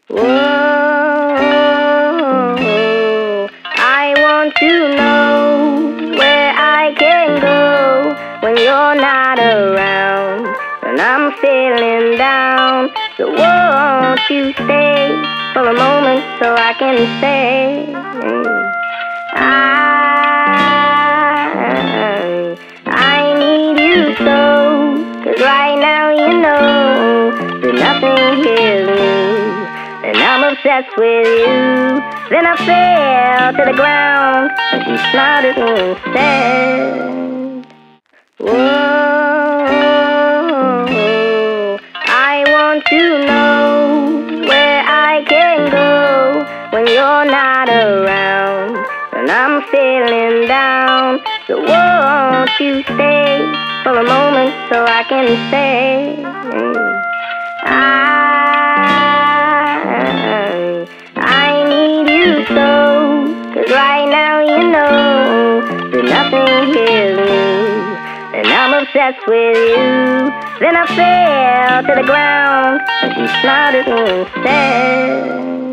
Whoa, I want to know where I can go when you're not around, and I'm feeling down. So won't you stay for a moment so I can say I need you so, 'cause right now you know that nothing heals me, and I'm obsessed with you. Then I fell to the ground, and she smiled at me and said, whoa, I want to know where I can go when you're not around, and I'm feeling down. So won't you stay for a moment so I can say I need you so, 'cause right now you know that nothing heals me, and I'm obsessed with you. Then I fell to the ground, and she smiled at me and said